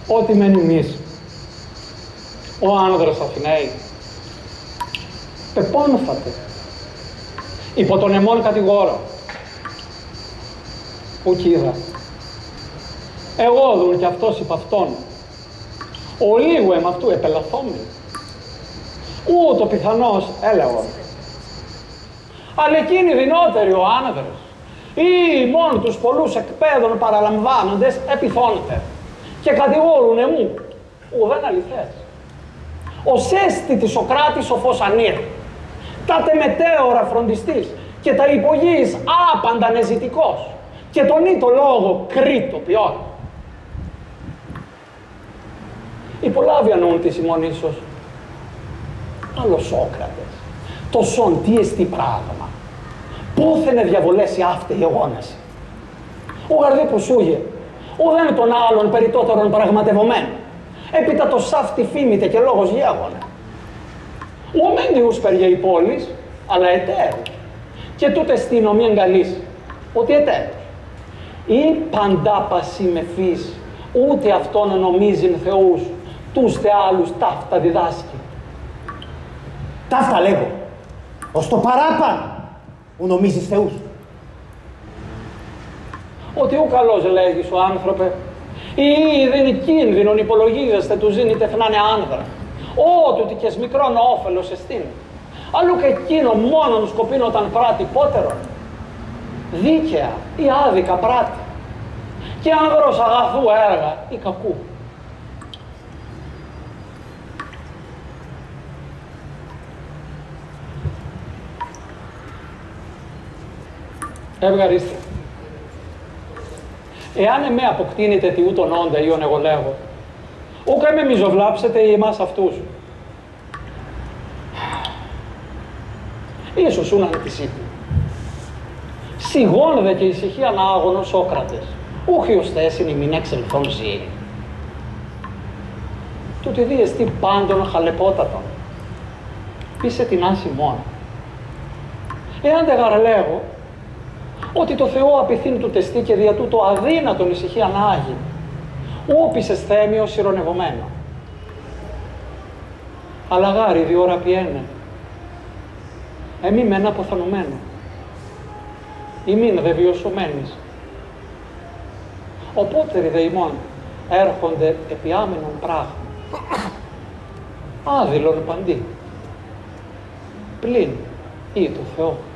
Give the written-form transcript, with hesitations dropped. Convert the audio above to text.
Ό,τι μεν ημείς, ο άνδρας Αθηναίοι, πεπόνθατε, υπό τον εμών κατηγόρο, ουκ είδα. Εγώ δουν κι αυτός υπ' αυτόν, ο λίγο εμ' αυτού επελαθόμην, ούτω πιθανώς έλεγω. Αλλά εκείνοι δεινότεροι ο άνδρας, ή μόνο τους πολλούς εκπαίδων παραλαμβάνοντες επιθώνεται και κατηγόρουνε μου, ουδέν αληθές. Ως έστι της Σοκράτης σοφός ανήρ, τάτε μετέωρα φροντιστής και τα υπογείης άπαντα νεζητικός και τον ήτο λόγο κρήτο ποιόν. Υπολάβει ανούν της ημών ίσως. Αλλά Σόκρατες, το σον τι εστί πράγμα, πόθενε διαβολέσει αυτή η εγώναση. Ο γαρδί που σούγε, ουδέν των άλλων περιτότερων πραγματευομένων, έπειτα το σάφτη φήμητε και λόγος γέγονε. Ο μέντιους περιά η πόλης, αλλά εταίρου. Και τούτε στην ομοίαν καλής, ότι εταίρους. Ή παντά πασιμεφής, ούτε αυτόν νομίζειν θεούς, τους τε άλλους ταύτα διδάσκει. Ταύτα λέγω, ως το παράπαν, που νομίζεις θεούς. Ότι ο καλός λέγεις ο άνθρωπε, ή δεν είναι κίνδυνον υπολογίζεστε του ζήνει τεχνάνε άνδρα. Ό,τι και μικρόν όφελος εστίν. Αλλού και εκείνο μόνον σκοπίνο όταν πράττει πότερον. Δίκαια ή άδικα πράτη. Και άνδρος αγαθού έργα ή κακού. Ευγαρίστε. Εάν εμέ αποκτήνετε τι ούτων όντα ή ον εγώ λέγω, ούκα με μιζοβλάψετε ή εμάς αυτούς. Ίσως ούναν της ύπνου. Σιγών δε και ησυχία να άγωνο Σόκρατες, ούχοι ως θέσιν ημιν εξελθόν ζήρι. Τούτη διεστή πάντων χαλεπότατον. Πείσε την άση μόνο. Εάν δε γαρλέγω, ότι το Θεό απειθύνει του τεστή και δια τούτο αδύνατον ησυχία να άγει, ούπισες θέμιος ηρωνευωμένο. Αλλά γάρι διόρα πιένε, εμεί μεν αποθανωμένο, ημίν δε βιωσομένης. Οπότεροι δε ημών έρχονται επί άμενον πράγμα, άδειλον παντί, πλην ή του Θεού.